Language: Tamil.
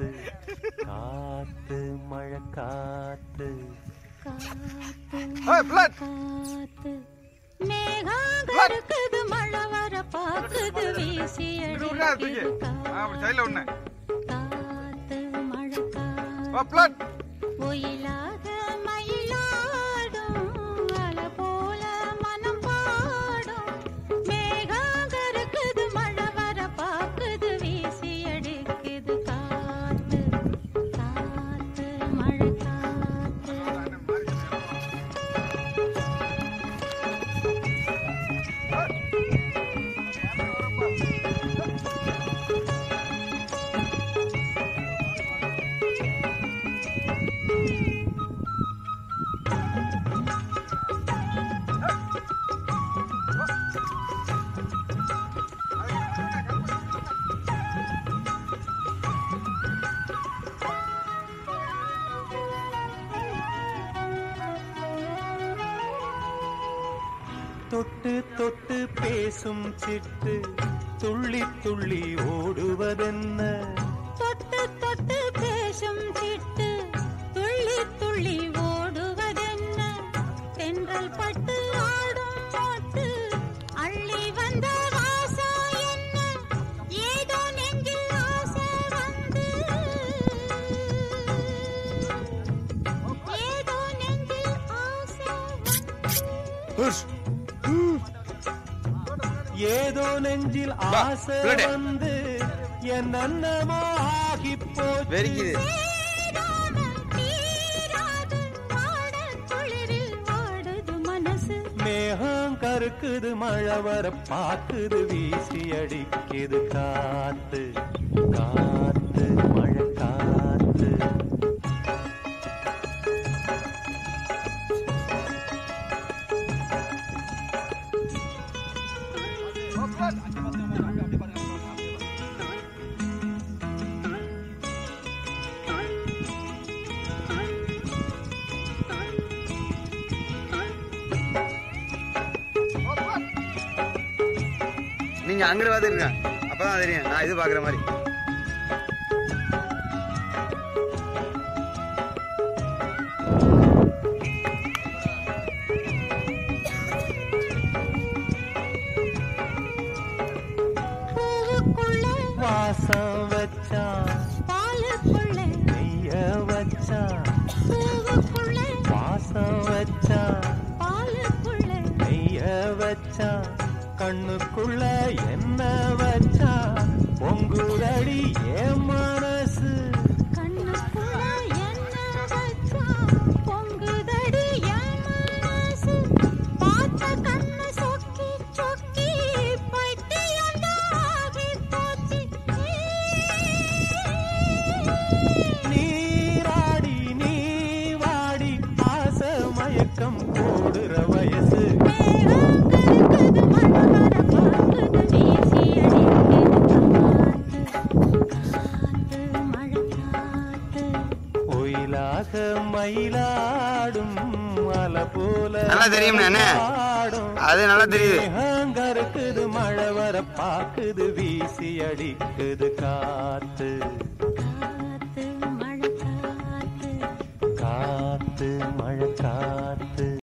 காத்து காத்து மழை காத்து காத்து மேகங்களுக்கு மழை வர பாக்குது வீசி அடிக்குது காத்து மழை காத்து ஒயிலாக மயிலாடும் அலை போல மனம் பாடும் மேகங்களுக்கு மழை வர பாக்குது வீசி அடிக்குது காத்து காத்து மழை காத்து தொட்டு தொட்டு பேசும் சிட்டு துள்ளி துள்ளி ஓடுவதென்ன தொட்டு தொட்டு பேசும் சிட்டு துள்ளி துள்ளி ஓடுவதென்ன தென்றல் பட்டு ஆடும் போட்டு அள்ளி வந்த வாசம் என்ன ஏதோ நெஞ்சில் ஆசை வந்து ஏதோ நெஞ்சில் ஆசை ஏதோ நெஞ்சில் ஆசை வந்து என்னென்னமோ ஆகி போச்சு மேகம் கருக்குது மழை வர பாக்குது வீசி அடிக்குது காத்து காத்து மழை காத்து நீங்க அங்கிட்டு பாத்துருங்க அப்பதான் தெரியும் நான் இது பாக்குற மாதிரி வாசம் வச்சான் பாலுக்குள்ள நெய்ய வச்சான் பூவுக்குள்ள வாசம் வச்சான் பாலுக்குள்ள நெய்ய வச்சான் கண்ணுக்குள்ள என்ன வச்சான் பொங்குதடி என் மனசு கண்ணுக்குள்ள என்ன வச்சா பொங்குதடி என் மனசு பார்த்த கண்ணு சொக்கி சொக்கி பைத்தியந்தாகி போச்சு நீராடி நீ வாடி ஆசை மயக்கம் போடுற வயசு மேகங்களுக்கு மழை வர பாக்குது வீசி அடிக்குது காத்து மழை காத்து ஒயிலாக மயிலாடும் அலை போல நல்லா தெரியும்ண்ணே அண்ணே. அது நல்லா தெரியுது மேகங்கருக்குது மழை வர பாக்குது வீசி அடிக்குது காத்து காத்து மழை காத்து காத்து மழை